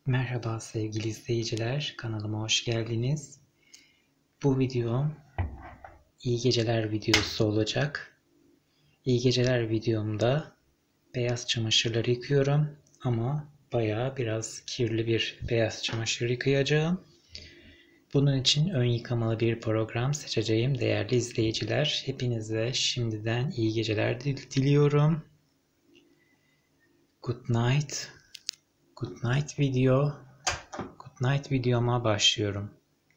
Merhaba sevgili izleyiciler, kanalıma hoş geldiniz. Bu videom iyi geceler videosu olacak. İyi geceler videomda beyaz çamaşırları yıkıyorum ama bayağı biraz kirli bir beyaz çamaşır yıkayacağım. Bunun için ön yıkamalı bir program seçeceğim değerli izleyiciler. Hepinize şimdiden iyi geceler diliyorum. Good night. Good night videoma başlıyorum.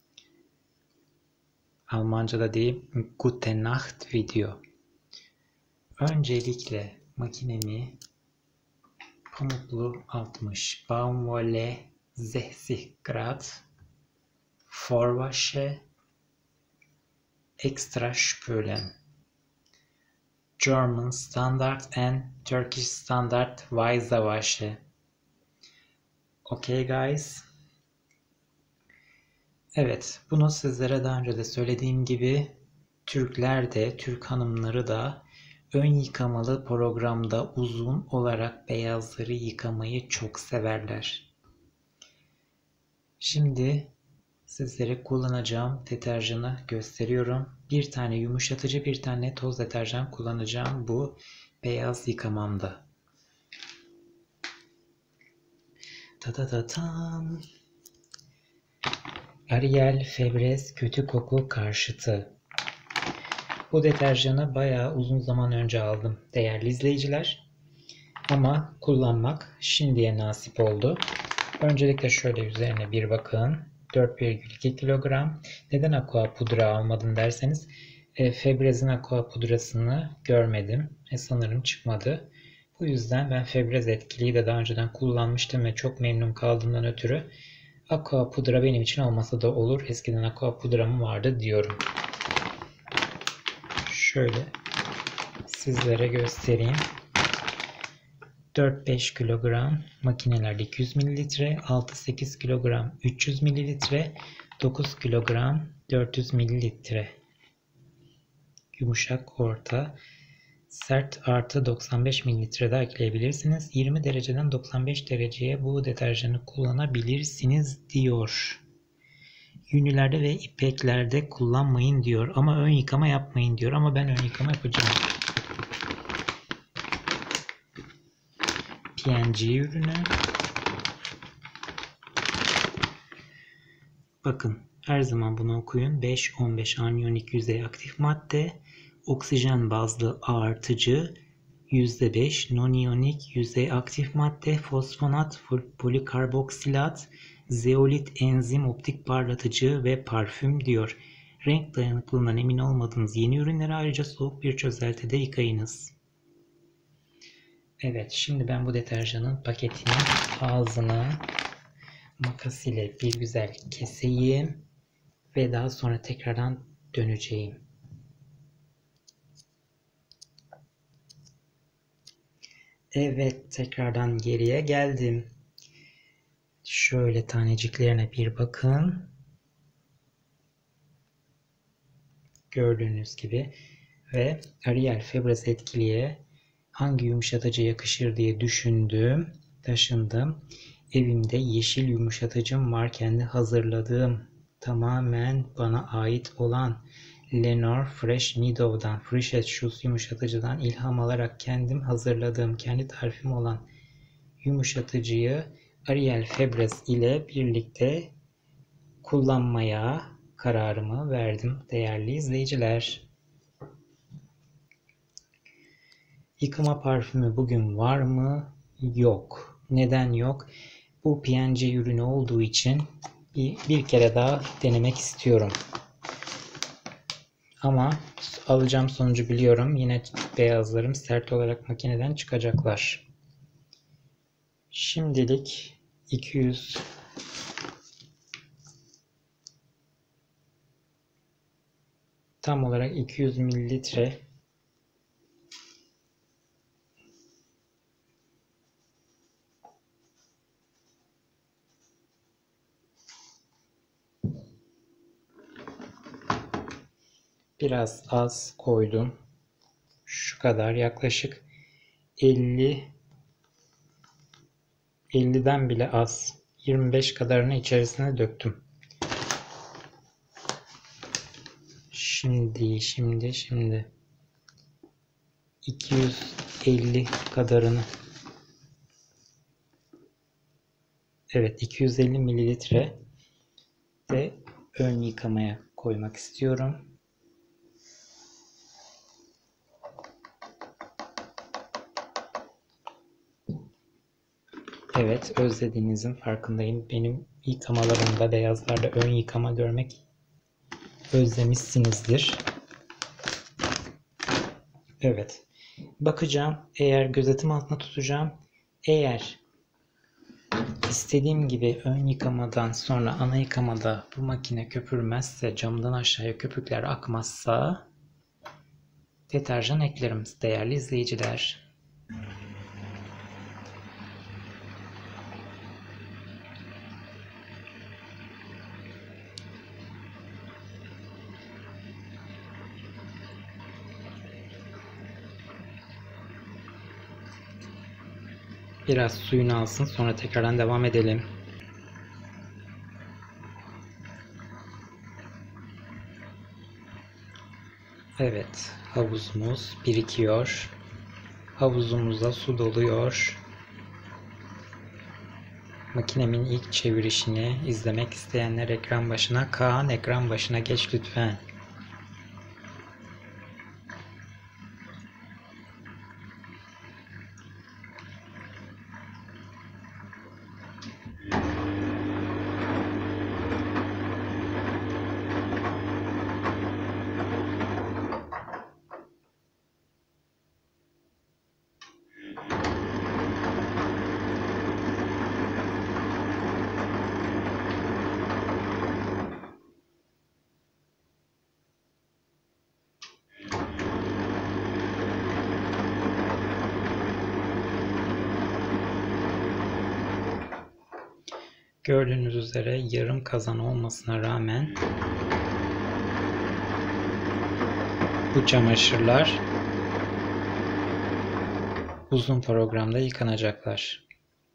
Almanca'da diyeyim Gute Nacht video. Öncelikle makinemi pamuklu 60, Baumwolle 60 Grad, Vorwasche, Extra Spülen, German Standard and Turkish Standard Weiße Wasche. Okay guys. Evet, bunu sizlere daha önce de söylediğim gibi Türkler de, Türk hanımları da ön yıkamalı programda uzun olarak beyazları yıkamayı çok severler. Şimdi sizlere kullanacağım deterjanı gösteriyorum. Bir tane yumuşatıcı, bir tane toz deterjan kullanacağım bu beyaz yıkamamda. Ta-ta-ta-tam. Ariel Febreze kötü koku karşıtı. Bu deterjanı bayağı uzun zaman önce aldım değerli izleyiciler. Ama kullanmak şimdiye nasip oldu. Öncelikle şöyle üzerine bir bakın. 4,2 kilogram. Neden aqua pudra almadım derseniz Febreze'in aqua pudrasını görmedim. Sanırım çıkmadı. Bu yüzden ben Febreze etkiliyi de daha önceden kullanmıştım ve çok memnun kaldığımdan ötürü aqua pudra benim için olmasa da olur. Eskiden aqua pudram vardı diyorum. Şöyle sizlere göstereyim. 4-5 kilogram makinelerde 200 mililitre, 6-8 kilogram 300 mililitre, 9 kilogram 400 mililitre. Yumuşak, orta, sert artı 95 mililitre de ekleyebilirsiniz. 20 dereceden 95 dereceye bu deterjanı kullanabilirsiniz diyor. Yünlerde ve ipeklerde kullanmayın diyor ama ön yıkama yapmayın diyor ama ben ön yıkama yapacağım. PNG ürünü. Bakın her zaman bunu okuyun. 5-15 anyonik yüzey aktif madde, oksijen bazlı artıcı, %5 non-iyonik yüzey aktif madde, fosfonat, polikarboksilat, zeolit enzim optik parlatıcı ve parfüm diyor. Renk dayanıklılığından emin olmadığınız yeni ürünleri ayrıca soğuk bir çözeltide yıkayınız. Evet, şimdi ben bu deterjanın paketinin ağzını makas ile bir güzel keseyim ve daha sonra tekrardan döneceğim. Evet, tekrardan geriye geldim. Şöyle taneciklerine bir bakın. Gördüğünüz gibi ve Ariel Febreze etkiliye hangi yumuşatıcı yakışır diye düşündüm, taşındım. Evimde yeşil yumuşatıcım var, kendi hazırladığım, tamamen bana ait olan Lenor Fresh Meadow'dan, Fresh Shoes yumuşatıcıdan ilham alarak kendim hazırladığım, kendi tarifim olan yumuşatıcıyı Ariel Febreze ile birlikte kullanmaya kararımı verdim değerli izleyiciler. Yıkama parfümü bugün var mı? Yok. Neden yok? Bu PNG ürünü olduğu için bir kere daha denemek istiyorum. Ama alacağım sonucu biliyorum. Yine beyazlarım sert olarak makineden çıkacaklar. Şimdilik 200 tam olarak 200 mililitre biraz az koydum. Şu kadar, yaklaşık 50'den bile az 25 kadarını içerisine döktüm. Şimdi 250 kadarını, evet 250 mililitre de ön yıkamaya koymak istiyorum. Evet, özlediğinizin farkındayım. Benim yıkamalarımda, beyazlarda ön yıkama görmek özlemişsinizdir. Evet. Bakacağım. Eğer gözetim altında tutacağım. Eğer istediğim gibi ön yıkamadan sonra ana yıkamada bu makine köpürmezse, camdan aşağıya köpükler akmazsa deterjan eklerim değerli izleyiciler. Biraz suyunu alsın, sonra tekrardan devam edelim. Evet, havuzumuz birikiyor. Havuzumuza su doluyor. Makinemin ilk çevirişini izlemek isteyenler ekran başına. Kaan, ekran başına geç lütfen. Gördüğünüz üzere yarım kazan olmasına rağmen bu çamaşırlar uzun programda yıkanacaklar.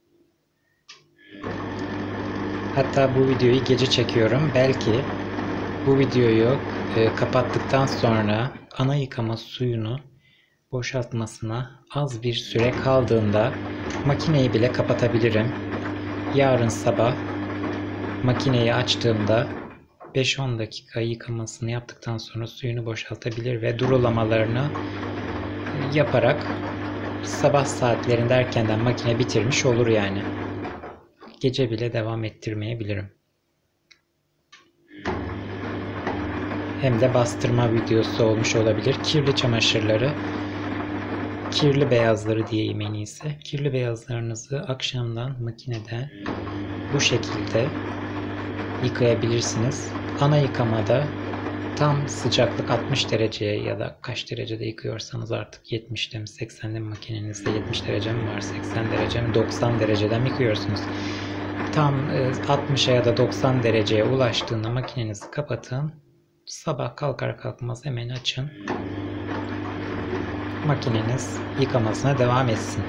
Hatta bu videoyu gece çekiyorum. Belki bu videoyu kapattıktan sonra ana yıkama suyunu boşaltmasına az bir süre kaldığında makineyi bile kapatabilirim. Yarın sabah makineyi açtığımda 5-10 dakika yıkamasını yaptıktan sonra suyunu boşaltabilir ve durulamalarını yaparak sabah saatlerinde erkenden makine bitirmiş olur yani. Gece bile devam ettirmeyebilirim. Hem de bastırma videosu olmuş olabilir. Kirli çamaşırları, kirli beyazları diyeyim en iyisi. Kirli beyazlarınızı akşamdan makinede bu şekilde yıkayabilirsiniz. Ana yıkamada tam sıcaklık 60 dereceye ya da kaç derecede yıkıyorsanız artık 70'te mi 80'de mi makinenizde 70 derece mi var, 80 derece mi, 90 derecede mi yıkıyorsunuz? Tam 60'a ya da 90 dereceye ulaştığında makinenizi kapatın. Sabah kalkar kalkmaz hemen açın. Makineniz yıkamasına devam etsin.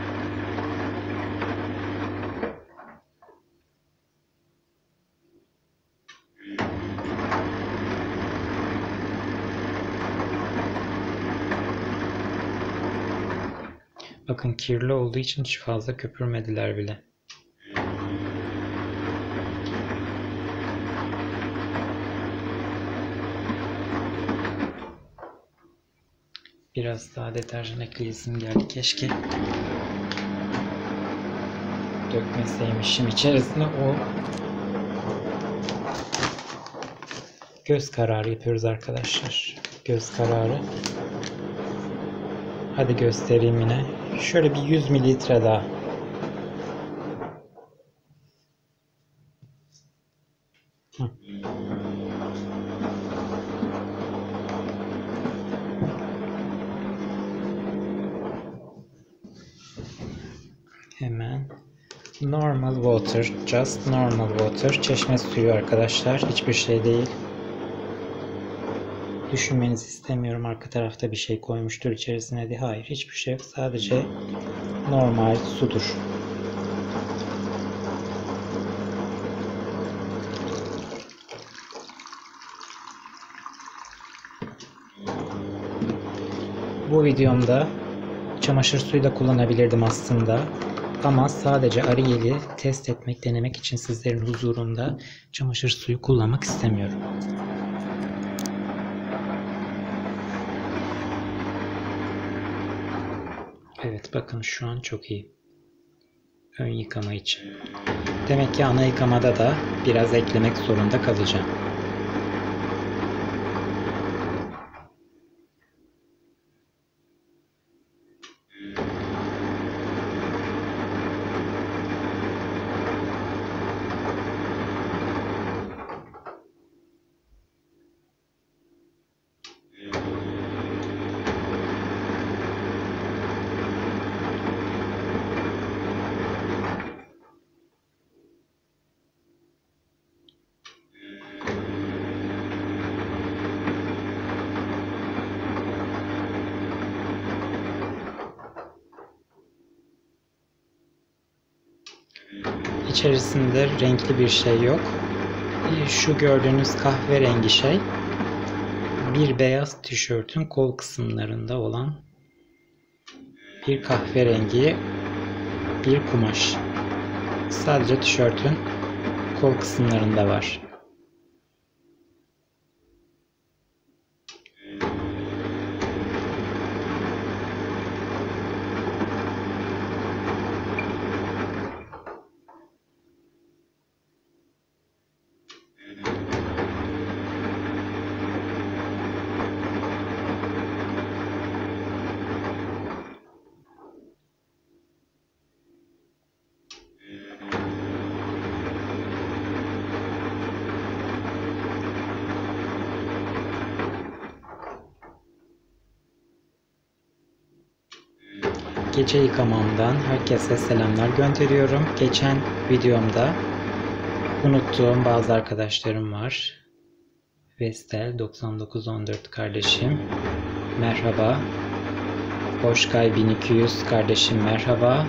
Bakın kirli olduğu için hiç fazla köpürmediler bile. Biraz daha deterjan ekleyesim geldi. Keşke dökmeseymişim içerisine. O göz kararı yapıyoruz arkadaşlar. Göz kararı. Hadi göstereyim yine. Şöyle bir 100 mililitre daha. Hemen normal water, just normal water, çeşme suyu arkadaşlar, hiçbir şey değil. Düşünmenizi istemiyorum, arka tarafta bir şey koymuştur içerisine diye. Hayır, hiçbir şey yok, sadece normal sudur. Bu videomda çamaşır suyu da kullanabilirdim aslında. Ama sadece Ariel'i test etmek, denemek için sizlerin huzurunda çamaşır suyu kullanmak istemiyorum. Evet, bakın şu an çok iyi. Ön yıkama için. Demek ki ana yıkamada da biraz eklemek zorunda kalacağım. İçerisinde renkli bir şey yok. Şu gördüğünüz kahverengi şey bir beyaz tişörtün kol kısımlarında olan bir kahverengi bir kumaş. Sadece tişörtün kol kısımlarında var. Gece yıkamamdan herkese selamlar gönderiyorum. Geçen videomda unuttuğum bazı arkadaşlarım var. Vestel 9914 kardeşim merhaba. Boşkay 1200 kardeşim merhaba.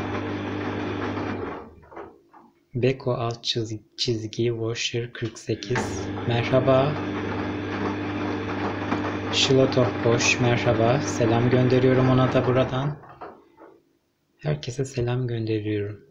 Beko alt çizgi Washer 48 merhaba. Şilotoh Boş merhaba. Selam gönderiyorum ona da buradan. Herkese selam gönderiyorum.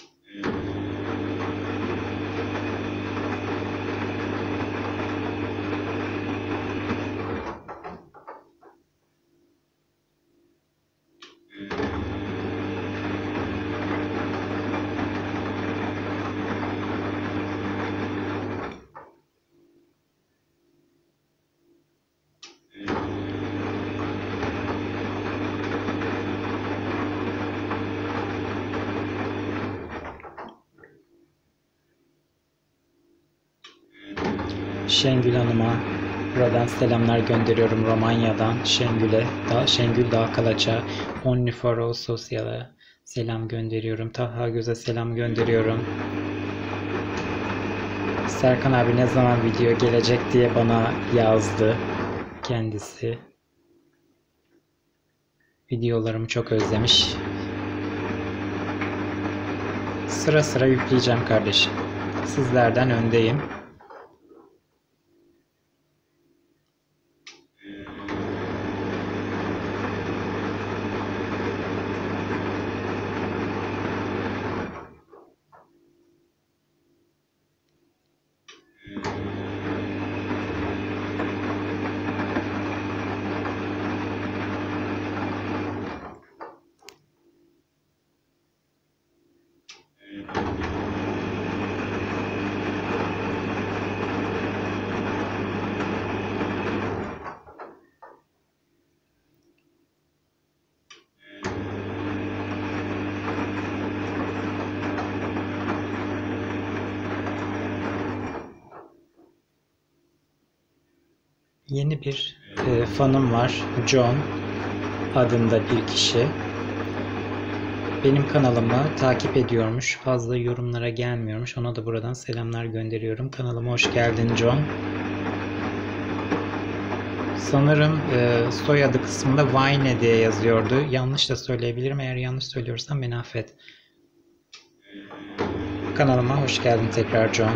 Şengül Hanım'a buradan selamlar gönderiyorum Romanya'dan. Şengül Dağkalaç'a, Only for All Social'a selam gönderiyorum. Taha Göz'e selam gönderiyorum. Serkan abi ne zaman video gelecek diye bana yazdı kendisi. Videolarımı çok özlemiş. Sıra sıra yükleyeceğim kardeşim. Sizlerden öndeyim. Yeni bir fanım var. John adında bir kişi. Benim kanalımı takip ediyormuş. Fazla yorumlara gelmiyormuş. Ona da buradan selamlar gönderiyorum. Kanalıma hoş geldin John. Sanırım soyadı kısmında Vine diye yazıyordu. Yanlış da söyleyebilirim. Eğer yanlış söylüyorsam beni affet. Kanalıma hoş geldin tekrar John.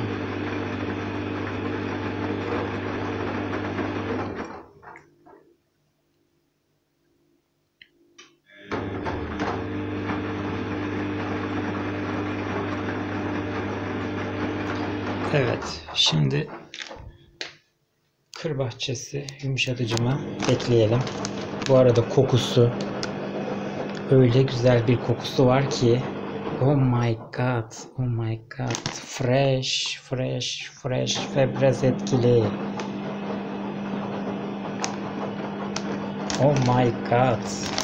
Evet, şimdi kır bahçesi yumuşatıcımı ekleyelim. Bu arada kokusu öyle güzel bir kokusu var ki, oh my god, oh my god, fresh, fresh, fresh ve biraz etkili. Oh my god,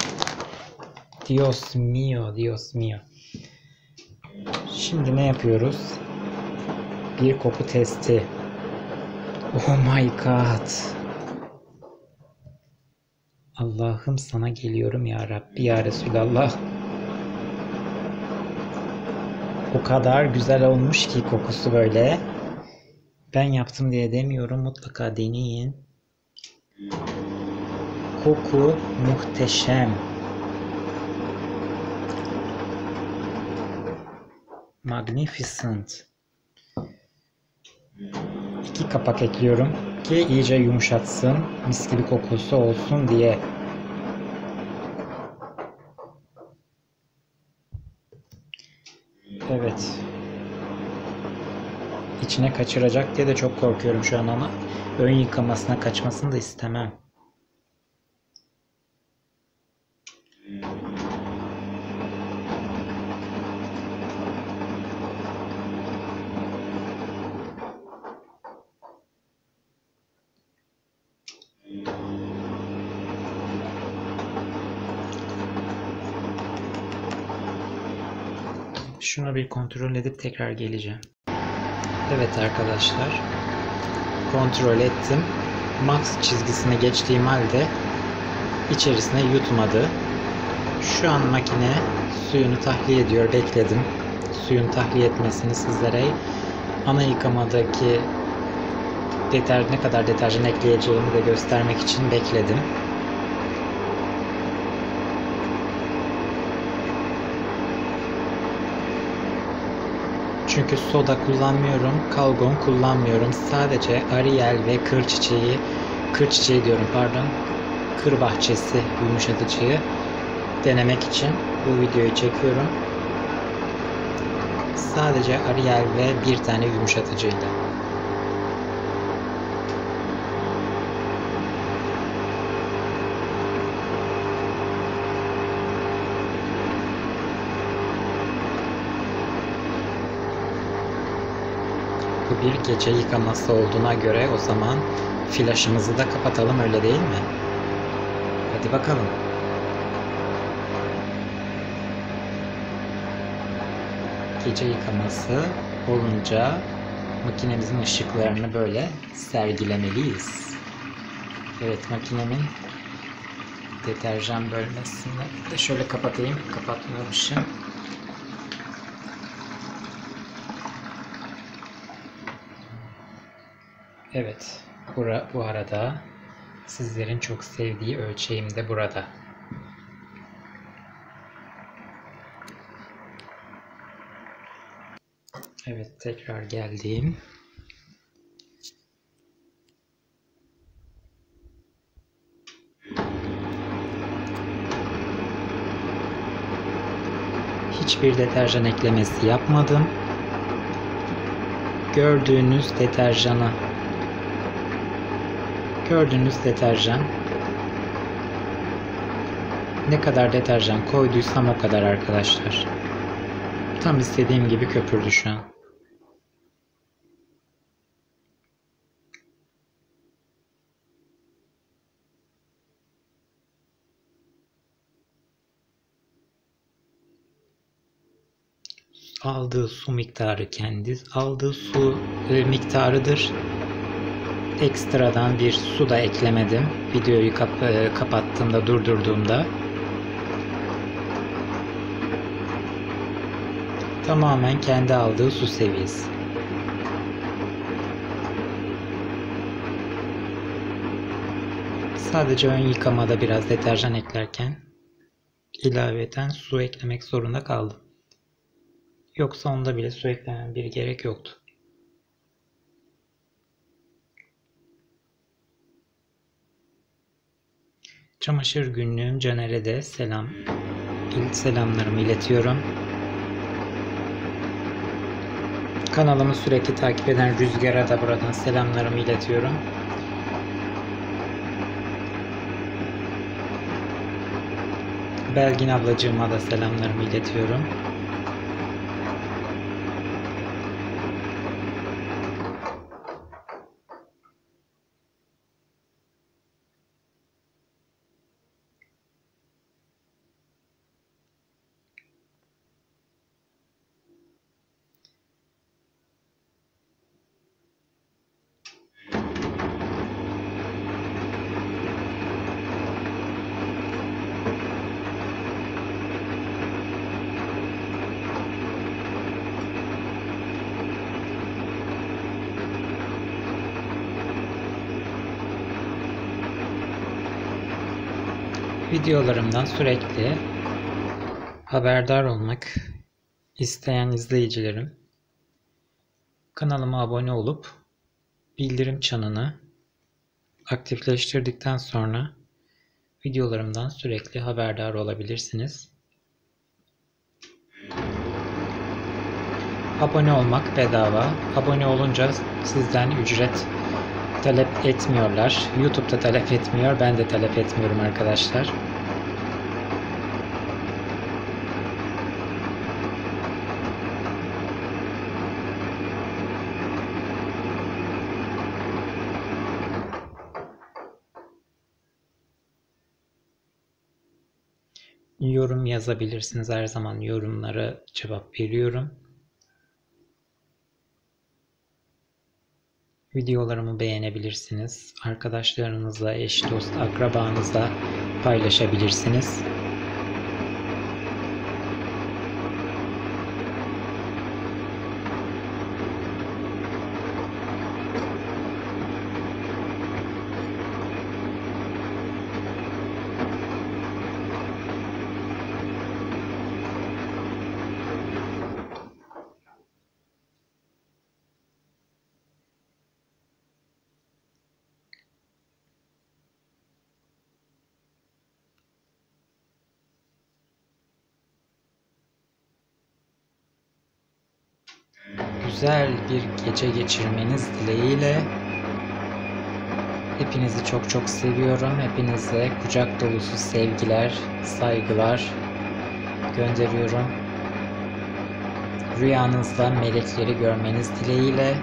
Dios mío, Dios mío. Şimdi ne yapıyoruz? Bir koku testi. Oh my god. Allah'ım sana geliyorum ya Rabbi ya Resulallah. O kadar güzel olmuş ki kokusu böyle. Ben yaptım diye demiyorum, mutlaka deneyin. Koku muhteşem. Magnificent. 2 kapak ekliyorum ki iyice yumuşatsın, mis gibi kokusu olsun diye. Evet. İçine kaçıracak diye de çok korkuyorum şu an ama ön yıkamasına kaçmasını da istemem. Şunu bir kontrol edip tekrar geleceğim. Evet arkadaşlar, kontrol ettim. Max çizgisine geçtiğim halde içerisine yutmadı. Şu an makine suyunu tahliye ediyor. Bekledim. Suyun tahliye etmesini sizlere ana yıkamadaki ne kadar deterjan ekleyeceğimi de göstermek için bekledim. Çünkü soda kullanmıyorum, kalgon kullanmıyorum. Sadece Ariel ve kır çiçeği diyorum pardon, kır bahçesi yumuşatıcıyı denemek için bu videoyu çekiyorum. Sadece Ariel ve bir tane yumuşatıcıyla. Bu bir gece yıkaması olduğuna göre o zaman flaşımızı da kapatalım, öyle değil mi? Hadi bakalım. Gece yıkaması olunca makinemizin ışıklarını böyle sergilemeliyiz. Evet, makinemin deterjan bölmesini de şöyle kapatayım. Kapatmamışım. Evet, bu arada sizlerin çok sevdiği ölçeğim de burada. Evet, tekrar geldim. Hiçbir deterjan eklemesi yapmadım. Gördüğünüz deterjan ne kadar deterjan koyduysam o kadar arkadaşlar. Tam istediğim gibi köpürdü şu an. Aldığı su miktarı aldığı su miktarıdır. Ekstradan bir su da eklemedim. Videoyu kapattığımda, durdurduğumda. Tamamen kendi aldığı su seviyesi. Sadece ön yıkamada biraz deterjan eklerken ilaveten su eklemek zorunda kaldım. Yoksa onda bile su eklemem bir gerek yoktu. Çamaşır günlüğüm Caner'e de selamlarımı iletiyorum. Kanalımı sürekli takip eden Rüzgar'a da buradan selamlarımı iletiyorum. Belgin ablacığıma da selamlarımı iletiyorum. Videolarımdan sürekli haberdar olmak isteyen izleyicilerim, kanalıma abone olup bildirim çanını aktifleştirdikten sonra videolarımdan sürekli haberdar olabilirsiniz. Abone olmak bedava. Abone olunca sizden ücret talep etmiyorlar. YouTube'da talep etmiyor. Ben de talep etmiyorum arkadaşlar. Yorum yazabilirsiniz. Her zaman yorumlara cevap veriyorum. Videolarımı beğenebilirsiniz. Arkadaşlarınızla, eş, dost, akrabanızla paylaşabilirsiniz. Güzel bir gece geçirmeniz dileğiyle hepinizi çok çok seviyorum. Hepinize kucak dolusu sevgiler, saygılar gönderiyorum. Rüyanızda melekleri görmeniz dileğiyle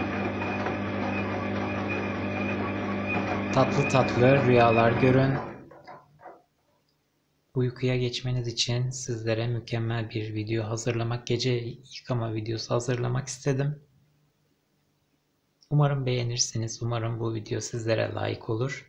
tatlı tatlı rüyalar görün. Uykuya geçmeniz için sizlere mükemmel bir video hazırlamak, gece yıkama videosu hazırlamak istedim. Umarım beğenirsiniz. Umarım bu video sizlere layık olur.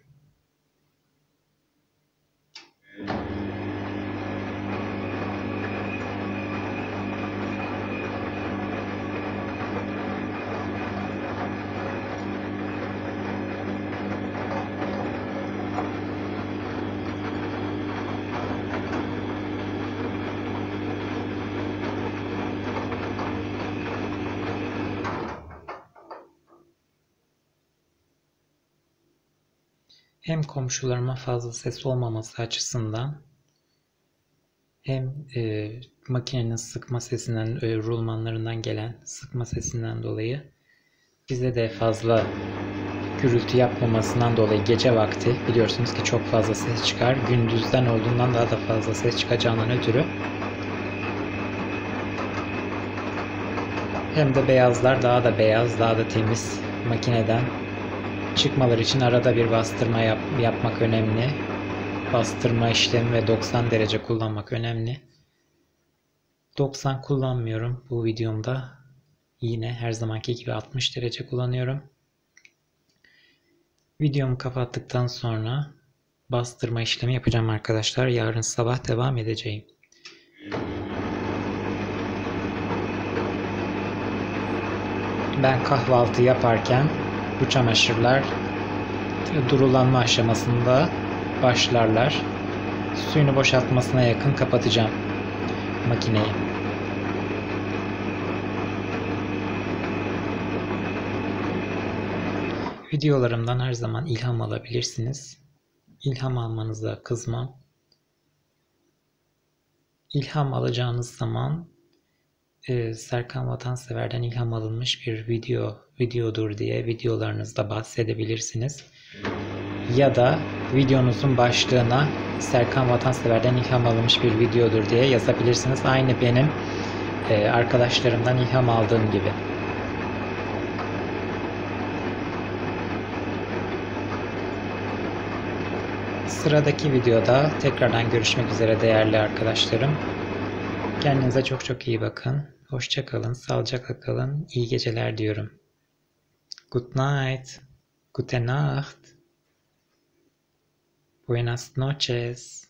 Hem komşularıma fazla ses olmaması açısından hem makinenin sıkma sesinden, rulmanlarından gelen sıkma sesinden dolayı bize de fazla gürültü yapmamasından dolayı gece vakti biliyorsunuz ki çok fazla ses çıkar. Gündüzden olduğundan daha da fazla ses çıkacağından ötürü hem de beyazlar daha da beyaz, daha da temiz makineden çıkmaları için arada bir bastırma yapmak önemli. Bastırma işlemi ve 90 derece kullanmak önemli. 90 kullanmıyorum bu videomda. Yine her zamanki gibi 60 derece kullanıyorum. Videomu kapattıktan sonra bastırma işlemi yapacağım arkadaşlar. Yarın sabah devam edeceğim. Ben kahvaltı yaparken bu çamaşırlar durulanma aşamasında başlarlar. Suyunu boşaltmasına yakın kapatacağım makineyi. Videolarımdan her zaman ilham alabilirsiniz. İlham almanıza kızmam. İlham alacağınız zaman Serkan Vatansever'den ilham alınmış bir videodur diye videolarınızda bahsedebilirsiniz. Ya da videonuzun başlığına Serkan Vatansever'den ilham alınmış bir videodur diye yazabilirsiniz. Aynı benim arkadaşlarımdan ilham aldığım gibi. Sıradaki videoda tekrardan görüşmek üzere değerli arkadaşlarım. Kendinize çok çok iyi bakın. Hoşça kalın, sağlıcakla kalın. İyi geceler diyorum. Good night. Gute Nacht. Buenas noches.